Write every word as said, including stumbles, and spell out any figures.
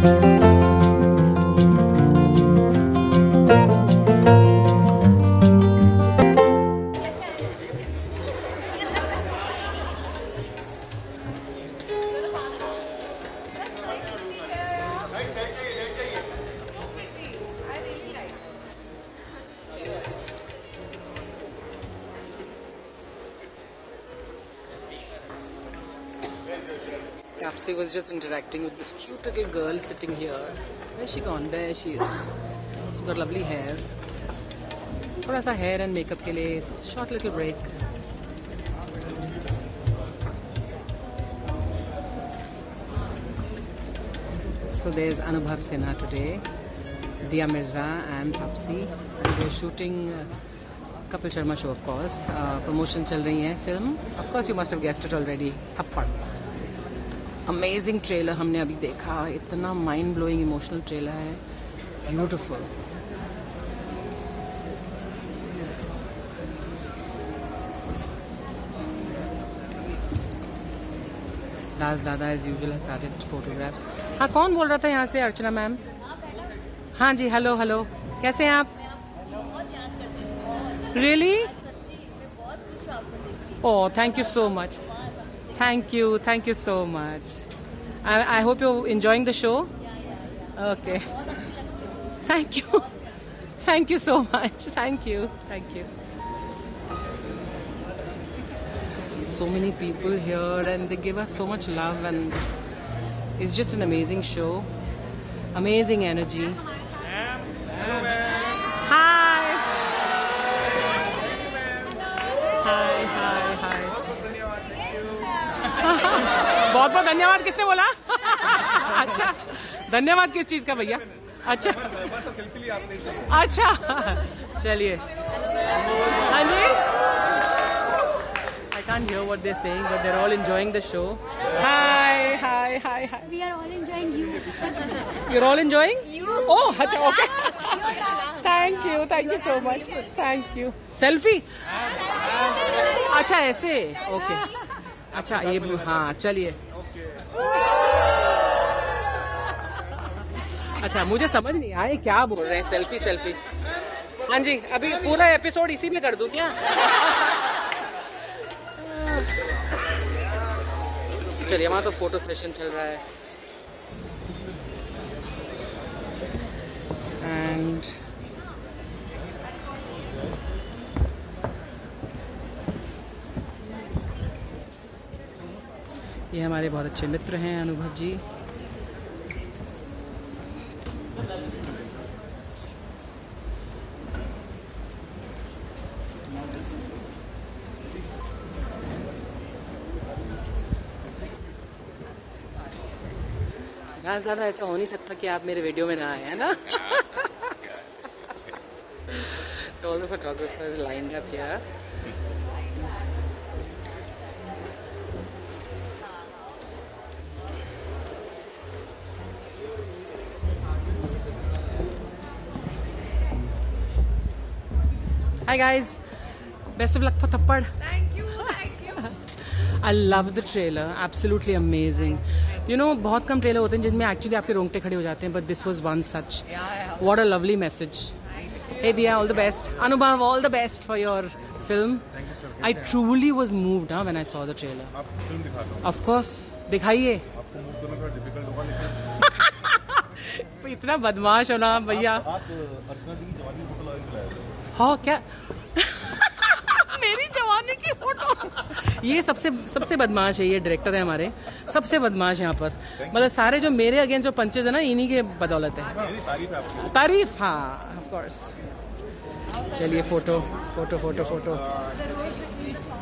Taapsee was just interacting with this cute little girl sitting here. Where's she gone? There she is. She's got lovely hair. थोड़ा सा hair and makeup के लिए short little break. So there's Anubhav Sinha today, Diya, Mirza and Taapsee. And we're shooting uh, Kapil Sharma show, of course. Uh, promotion चल रही है film. Of course you must have guessed it already. Thappad. Amazing trailer हमने अभी देखा, इतना mind blowing emotional trailer है, beautiful. Das दादा as usual started photographs. हाँ, कौन बोल रहा था यहाँ से? अर्चना मैम। हाँ जी, हेलो हेलो, कैसे हैं आप? Really? Oh, thank you so much. Thank you, thank you so much. I, I hope you're enjoying the show. Okay. Thank you, thank you so much. Thank you, thank you. So many people here, and they give us so much love, and it's just an amazing show. Amazing energy. Hi. Hi, hi, hi. बहुत बहुत धन्यवाद। किसने बोला? अच्छा, धन्यवाद किस चीज का भैया? अच्छा अच्छा, चलिए। हाँ जी, I can't hear what they're saying, but they're all enjoying the show. Hi, hi, hi, hi. We are all enjoying you. You're all enjoying? You. Oh, अच्छा, okay. Thank you, thank you so much. Thank you. Selfie? अच्छा, ऐसे? Okay. अच्छा, ये हाँ, चलिए। अच्छा, मुझे समझ नहीं आया क्या बोल रहे हैं। Selfie selfie. हाँ जी, अभी पूरा एपिसोड इसी में कर दूं क्या? चलिए, वहाँ तो फोटो सेशन चल रहा है। एंड ये हमारे बहुत अच्छे मित्र हैं, अनुभव जी। राज दादा, ऐसा हो नहीं सकता कि आप मेरे वीडियो में ना आए, है ना? तो all the photographers lined up here. Hi guys, best of luck for Thappad. Thank you, thank you. I love the trailer, absolutely amazing. You know, बहुत कम ट्रेलर होते हैं जिनमें एक्चुअली आपके रोंगटे खड़े हो जाते हैं, but this was one such. Yeah, yeah. What a lovely message. Hey Diya, all the best. Anubhav, all the best for your film. Thank you sir. I truly was moved huh, when I saw the trailer. आपको film दिखाता हूँ। Of course, दिखाइए। आपको move करना थोड़ा difficult होगा, लेकिन इतना बदमाश हो ना भैया। आप अर्चना जी की जवानी फोटो लगा के लाए। हाँ क्या? मेरी जवानी की फोटो। ये सबसे सबसे बदमाश है, ये डायरेक्टर है हमारे, सबसे बदमाश यहाँ पर। मतलब सारे जो मेरे अगेंस्ट जो पंचेज है ना, इन्हीं के बदौलत है। तारीफ है आपकी। तारीफ, हाँ, ऑफ कोर्स। चलिए, फोटो फोटो फोटो फोटो।